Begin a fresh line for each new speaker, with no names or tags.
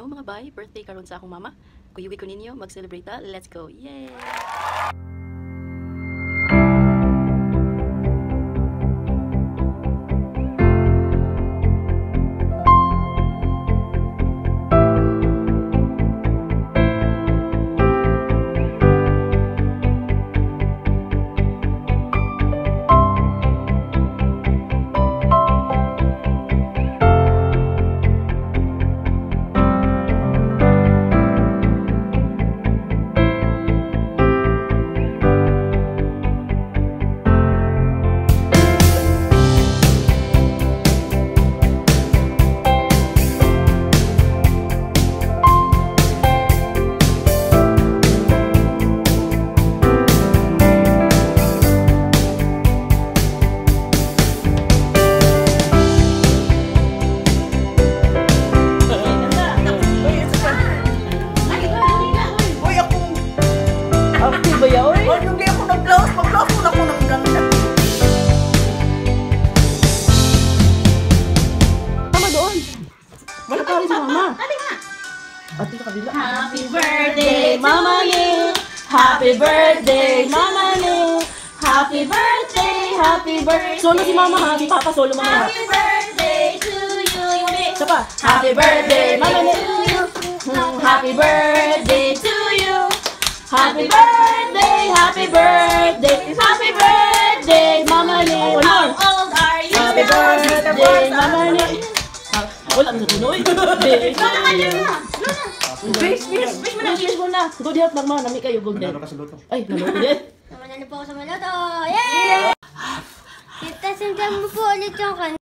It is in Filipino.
Hello mga bay, birthday karon sa akong mama. Kuyugi ko ninyo, mag-celebrate ta. Let's go. Yay!
Hindi ako nag-close. Mag-close muna ako ng ganda.
Tama doon. Wala ka rin sa mama.
Sabi nga.
Ate sa kabila.
Happy birthday,
Mama Lee. Happy birthday, Mama Lee. Happy birthday, happy birthday. Solo si mama ha. Si papa solo mama.
Happy birthday to you.
Isa pa. Happy birthday, Mama Lee. Happy birthday to you. Happy birthday, happy birthday, happy birthday, Mama Lee.
How old are you?
Happy birthday, Mama Lee. Wala mo sa tunoy.
Luna ka dyan na.
Wish mo na. Good health lang mga. Nami kayo, good health.
Nanalo ka sa loto.
Ay, nalo ulit.
Naman na po ako sa maloto. Yay! Tita, sinta mo po ulit yung